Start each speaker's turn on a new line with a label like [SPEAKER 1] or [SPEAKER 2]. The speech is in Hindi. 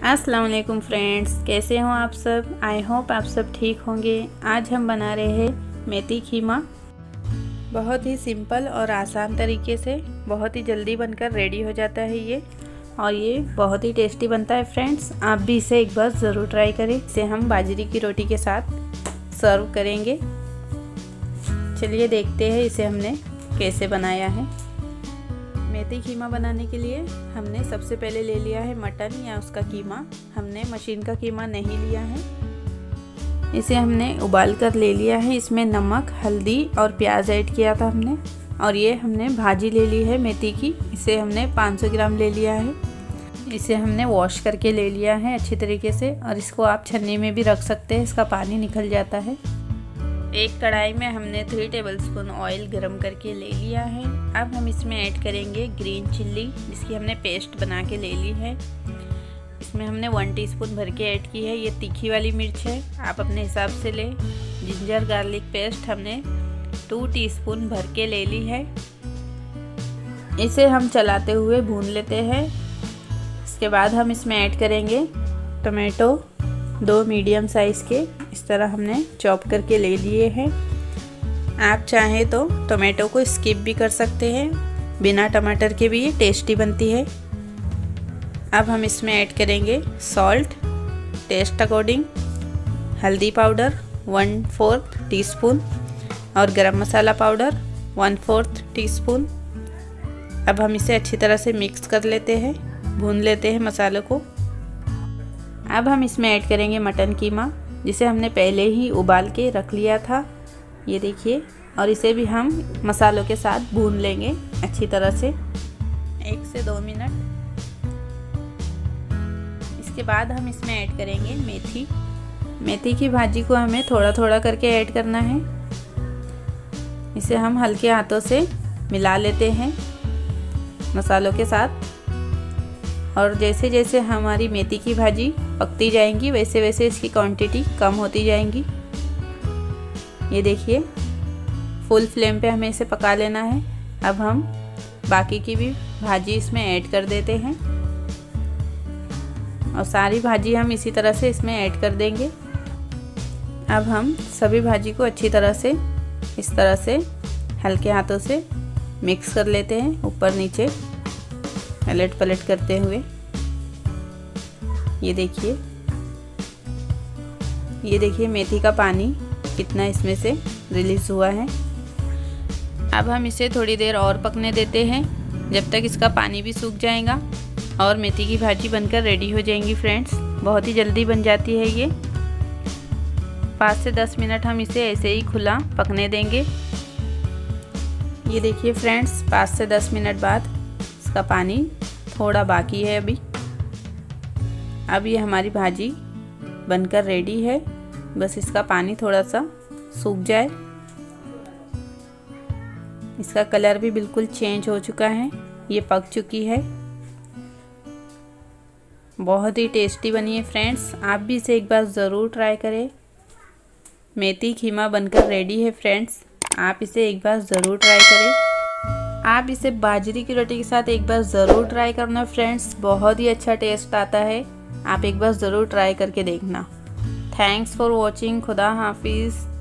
[SPEAKER 1] अस्सलाम वालेकुम फ्रेंड्स, कैसे हो आप सब। आई होप आप सब ठीक होंगे। आज हम बना रहे हैं मेथी खीमा। बहुत ही सिंपल और आसान तरीके से बहुत ही जल्दी बनकर रेडी हो जाता है ये, और ये बहुत ही टेस्टी बनता है फ्रेंड्स। आप भी इसे एक बार ज़रूर ट्राई करें। इसे हम बाजरे की रोटी के साथ सर्व करेंगे। चलिए देखते हैं इसे हमने कैसे बनाया है। मेथी कीमा बनाने के लिए हमने सबसे पहले ले लिया है मटन या उसका कीमा। हमने मशीन का कीमा नहीं लिया है। इसे हमने उबाल कर ले लिया है। इसमें नमक, हल्दी और प्याज ऐड किया था हमने। और ये हमने भाजी ले ली है मेथी की। इसे हमने 500 ग्राम ले लिया है। इसे हमने वॉश करके ले लिया है अच्छी तरीके से, और इसको आप छन्नी में भी रख सकते हैं, इसका पानी निकल जाता है। एक कढ़ाई में हमने 3 टेबलस्पून ऑयल गरम करके ले लिया है। अब हम इसमें ऐड करेंगे ग्रीन चिल्ली, जिसकी हमने पेस्ट बना के ले ली है। इसमें हमने 1 टीस्पून भर के ऐड की है। ये तीखी वाली मिर्च है, आप अपने हिसाब से ले। जिंजर गार्लिक पेस्ट हमने 2 टीस्पून भर के ले ली है। इसे हम चलाते हुए भून लेते हैं। इसके बाद हम इसमें ऐड करेंगे टमाटो, 2 मीडियम साइज़ के इस तरह हमने चॉप करके ले लिए हैं। आप चाहें तो टमाटो को स्किप भी कर सकते हैं, बिना टमाटर के भी ये टेस्टी बनती है। अब हम इसमें ऐड करेंगे सॉल्ट टेस्ट अकॉर्डिंग, हल्दी पाउडर 1/4 टीस्पून और गरम मसाला पाउडर 1/4 टीस्पून। अब हम इसे अच्छी तरह से मिक्स कर लेते हैं, भून लेते हैं मसालों को। अब हम इसमें ऐड करेंगे मटन कीमा, जिसे हमने पहले ही उबाल के रख लिया था, ये देखिए। और इसे भी हम मसालों के साथ भून लेंगे अच्छी तरह से 1 से 2 मिनट। इसके बाद हम इसमें ऐड करेंगे मेथी। मेथी की भाजी को हमें थोड़ा थोड़ा करके ऐड करना है। इसे हम हल्के हाथों से मिला लेते हैं मसालों के साथ, और जैसे जैसे हमारी मेथी की भाजी पकती जाएंगी वैसे वैसे इसकी क्वांटिटी कम होती जाएंगी। ये देखिए, फुल फ्लेम पे हमें इसे पका लेना है। अब हम बाकी की भी भाजी इसमें ऐड कर देते हैं, और सारी भाजी हम इसी तरह से इसमें ऐड कर देंगे। अब हम सभी भाजी को अच्छी तरह से इस तरह से हल्के हाथों से मिक्स कर लेते हैं, ऊपर नीचे अलट पलट करते हुए। ये देखिए मेथी का पानी कितना इसमें से रिलीज़ हुआ है। अब हम इसे थोड़ी देर और पकने देते हैं, जब तक इसका पानी भी सूख जाएगा और मेथी की भाजी बनकर रेडी हो जाएंगी फ्रेंड्स। बहुत ही जल्दी बन जाती है ये। 5 से 10 मिनट हम इसे ऐसे ही खुला पकने देंगे। ये देखिए फ्रेंड्स, 5 से 10 मिनट बाद इसका पानी थोड़ा बाकी है अभी। अब ये हमारी भाजी बनकर रेडी है, बस इसका पानी थोड़ा सा सूख जाए। इसका कलर भी बिल्कुल चेंज हो चुका है, ये पक चुकी है। बहुत ही टेस्टी बनी है फ्रेंड्स, आप भी इसे एक बार ज़रूर ट्राई करें। मेथी खीमा बनकर रेडी है फ्रेंड्स, आप इसे एक बार ज़रूर ट्राई करें। आप इसे बाजरे की रोटी के साथ एक बार ज़रूर ट्राई करना फ्रेंड्स, बहुत ही अच्छा टेस्ट आता है। आप एक बार ज़रूर ट्राई करके देखना। Thanks for watching. खुदा हाफिज़।